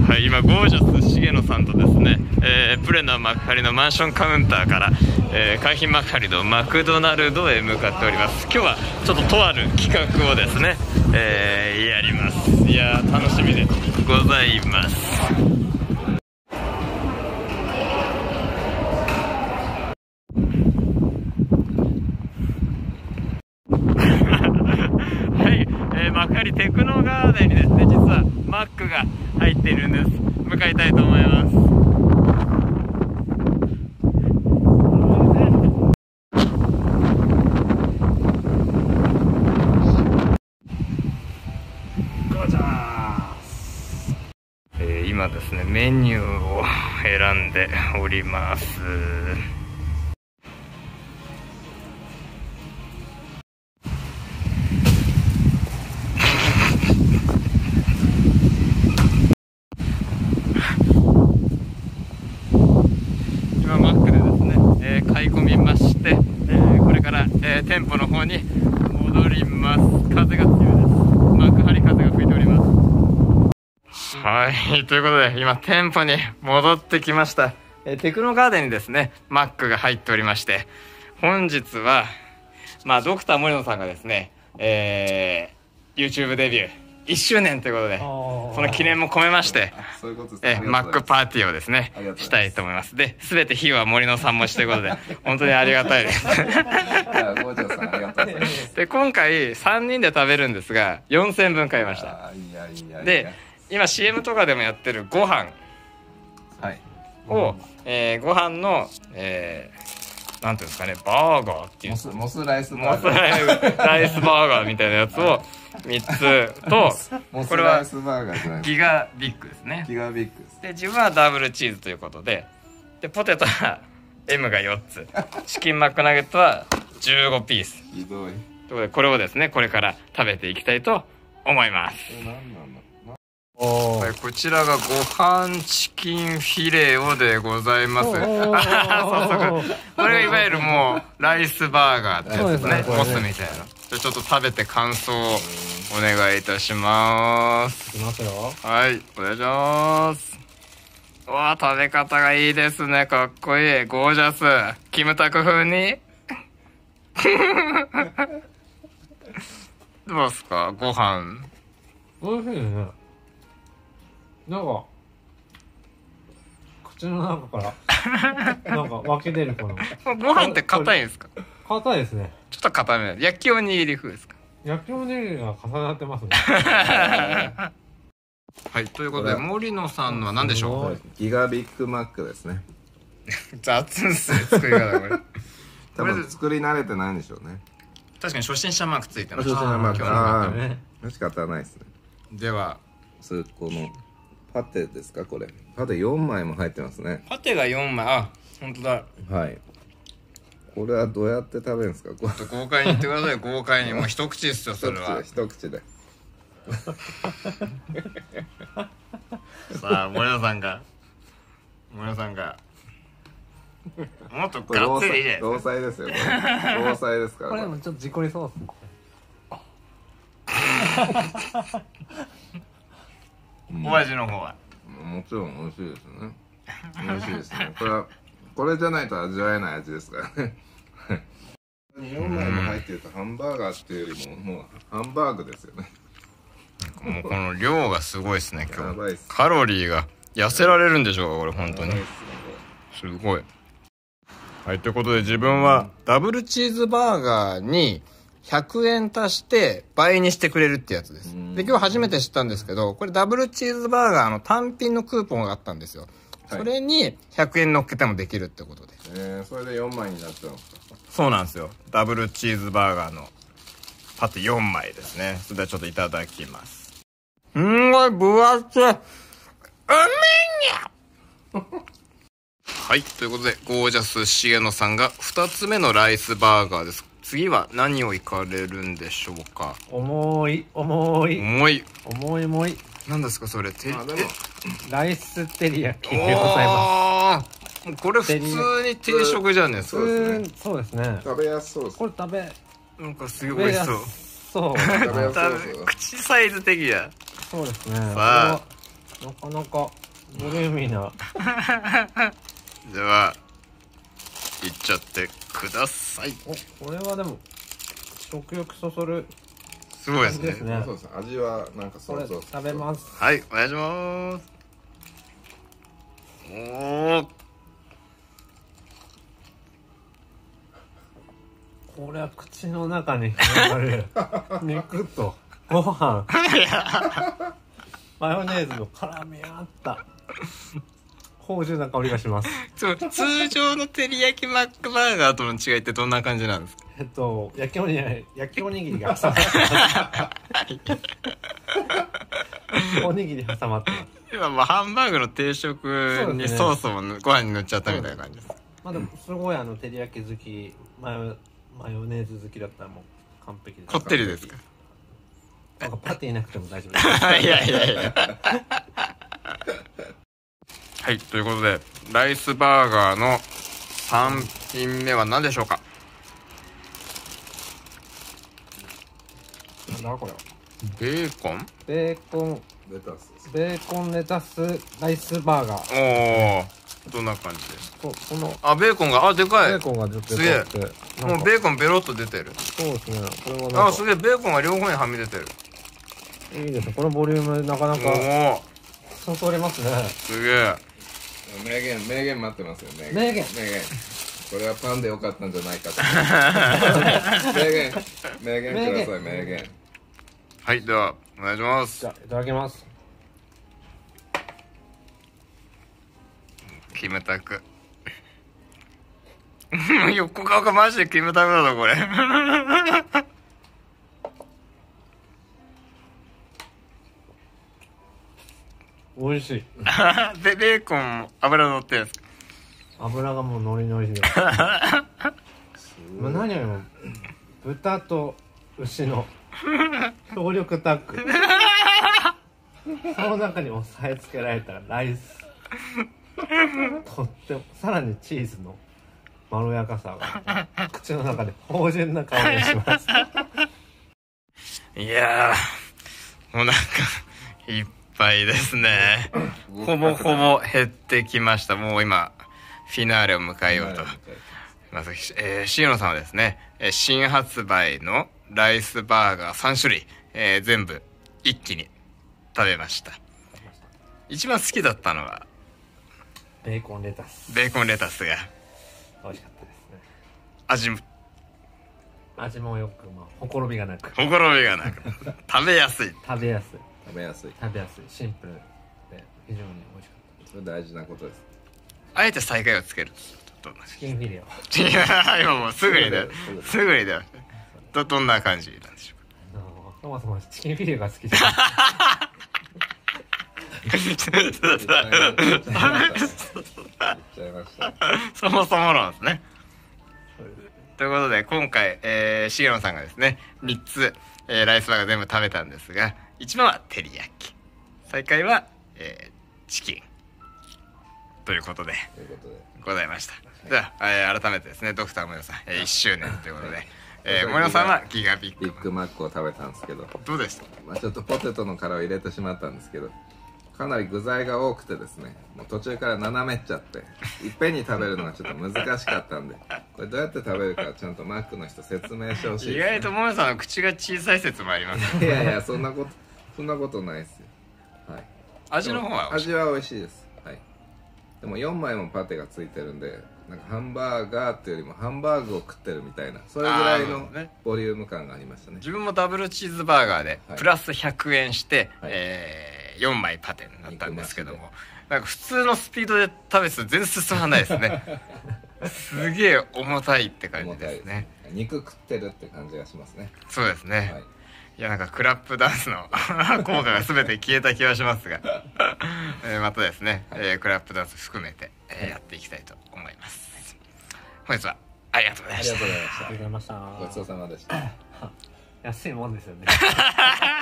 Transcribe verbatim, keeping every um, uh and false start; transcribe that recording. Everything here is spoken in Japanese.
はい、今ゴージャス重野さんとですね、えー、プレナ幕張のマンションカウンターから、えー、海浜幕張のマクドナルドへ向かっております。今日はちょっととある企画をですね、えー、やります。いやー楽しみでございます。はい、えー、幕張テクノガーデンにですね、実はマックが入っているんです。向かいたいと思います。ゴジャース、えー、今ですねメニューを選んでおります。今マックでですね、えー、買い込みまして、えー、これから、えー、店舗の方に戻ります。風が強いです。幕張風が吹いております。はい、ということで今店舗に戻ってきました。えー、テクノガーデンにですねマックが入っておりまして、本日はまあドクター森野さんがですね、えー、YouTube デビューいっしゅうねんということで、その記念も込めまして、えマックパーティーをですねしたいと思います。で、全て費用は森野さん持ちということで本当にありがたいです。で、今回さんにんで食べるんですがよんせんぶん買いました。で、今 シーエム とかでもやってるご飯を、えー、ご飯の、えー、なんていうんですかね、バーガーっていうモス、モスライスバーガーライスバーガーみたいなやつをみっつと、これはギガビッグですね。ギガビッグです。で、自分はダブルチーズということで、でポテトは エム がよっつ、チキンマックナゲットはじゅうごピース。ひどい。ということでこれをですねこれから食べていきたいと思います。はい、こちらがご飯チキンフィレオでございます。早速これがいわゆるもうライスバーガーってやつですね。モスみたいな。じゃあちょっと食べて感想をお願いいたします。いきますよ。はい、お願いします。うわ、食べ方がいいですね。かっこいい。ゴージャス。キムタク風にどうですかご飯。 おいしいですね。なんか口の中からなんか湧き出るこのご飯って硬いんですか？ 硬いですね。 ちょっと硬め。焼きおにぎり風ですか？ 焼きおにぎりが重なってますね。 はい、ということで森野さんのは何でしょう？ ギガビッグマックですね。 雑っすね、作り方これ。 多分作り慣れてないんでしょうね。 確かに初心者マークついてます。 初心者マーク。ああ、仕方ないですね。 では、 このパテですかこれ。パテよんまいも入ってますね。 パテがよんまい、あ、本当だ。 はい。これはどうやって食べるんですか？ 豪快に言ってください。豪快にもう一口ですよそれは。 一口で。 さあ森野さんが森野さんがもっとガッツリいいじゃないですか。 労災ですよ。労災ですから。 これでもちょっと事故りそうっすね。 お味の方はもちろん美味しいですね。美味しいですね。これはこれじゃないと味わえない味ですからね。よんまいも入ってるとハンバーガーっていうよりももうハンバーグですよね。 もうこの量がすごいですね今日。カロリーが痩せられるんでしょうかこれ本当に。すごい。はい、ということで自分はダブルチーズバーガーにひゃくえん足して倍にしてくれるってやつです。で、今日初めて知ったんですけど、これダブルチーズバーガーの単品のクーポンがあったんですよ。それにひゃくえん乗っけてもできるってことで。 えー、それでよんまいになっちゃうんですか？ そうなんですよ。ダブルチーズバーガーのパテよんまいですね。それではちょっといただきます。すんごい分厚い。うめんにゃはい、ということで、ゴージャス重野さんがふたつめのライスバーガーです。次は何をいかれるんでしょうか？ 重い、重い。 重い。 重い重い。 何ですかそれ？てライステリヤキでございます。 もうこれ普通に定食じゃねえですか。 そうですね。 食べやすそうです。 これ食べなんかすごい美味しそう。 そう。 口サイズ的や。 そうですね。 さあ、 なかなかボリューミーな。 ではいっちゃってください。 お、これはでも食欲そそるすごいですね。 ですね。 そうです。味はなんかこれ想像食べます。 はいお願いします。おおこれは口の中に広がる肉とご飯マヨネーズの絡み合った芳醇な香りがします。 そう通常の照り焼きマックバーガーとの違いってどんな感じなんですか？ えっと焼きおにぎり焼きおにぎりが挟まってますおにぎり挟まってます。 今もうハンバーグの定食にソースもご飯に塗っちゃったみたいな感じです。 まあでもすごいあの照り焼き好きマヨマヨネーズ好きだったらもう完璧です。 こってりですか？ なんかパティなくても大丈夫です。 いやいやいやはいということでライスバーガーのさん品目は何でしょうか？ なんだこれは。 ベーコン？ ベーコンレタスです。 ベーコンレタスライスバーガー。 おおどんな感じですか？ ここのあベーコンがあでかい。 ベーコンが出てすげえてもうベーコンベロッと出てる。 そうですね。これもなんかあすげえベーコンが両方にはみ出てる。 いいですね。このボリュームなかなかおおそそりますね。 すげえ。 名言名言待ってますよ。名名言名言。これはパンでよかったんじゃないかと。名言名言ください。名言。 はいではお願いしますじゃあいただきます。 キムタク横顔がマジでキムタクだぞこれ美味しい。 でベーコンも油乗ってるんですか？ 油がもうノリノリで。もう何よりも豚と牛の強力タッグ。その中に押さえつけられたライス。とってもさらにチーズのまろやかさが口の中で芳醇な香りがします。 いやーもうなんかいっぱいですね。ほぼほぼ減ってきました。もう今フィナーレを迎えようと。まず、えー、シーノさんはですね、えー新発売のライスバーガーさん種類、えー全部一気に食べました。一番好きだったのはベーコンレタス。 ベーコンレタスが美味しかったですね。 味も味もよく、まあ、ほころびがなくほころびがなく食べやすい。 食べやすい食べやすい。 食べやすいシンプルで非常に美味しかっそれ大事なことです。 あえて最下位をつけるとどんなた。チキンフィレオ。 いや今もうすぐにねすぐですすぐにねどどんな感じなんでしょうか？ あのそもそもチキンフィレオが好きじゃない。 言っちゃいました。 そもそもなんですね。ということで今回、えー、重野さんがですねみっつ、えー、ライスバーガー全部食べたんですが一番は照り焼き最下位は、えー、チキンということでということで。 ございました。では、えー、改めてですねドクターモヨさん、えー、いっしゅうねんということで、えー、モヨさんはギガビッグビッグマックを食べたんですけど、 どうでした？ まあちょっとポテトの殻を入れてしまったんですけど、かなり具材が多くてですね、もう途中から斜めっちゃっていっぺんに食べるのがちょっと難しかったんで、これどうやって食べるかちゃんとマックの人説明してほしい意です、ね、 外とモヨさんの口が小さい説もありますいやいやそんなことそんなことないですよ。はい。 味の方は味は美味しいです。はい。でもよんまいもパテがついてるんで、なんかハンバーガーっていうよりもハンバーグを食ってるみたいな、それぐらいのあーねボリューム感がありましたね。 自分もダブルチーズバーガーではいプラスひゃくえんして、 はいえーよんまいパテになったんですけども肉なんか普通のスピードで食べてたら全然進まないですねすげえ重たいって感じ重たいですね。 肉食ってるって感じがしますね。 そうですね、 はい。 いやなんかクラップダンスの効果が全て消えた気がしますが、えーまたですね、 はいえークラップダンス含めて、えーやっていきたいと思います。本日はありがとうございました。 ありがとうございましありがとうございました。 た。ごちそうさまでした。 安いもんですよね。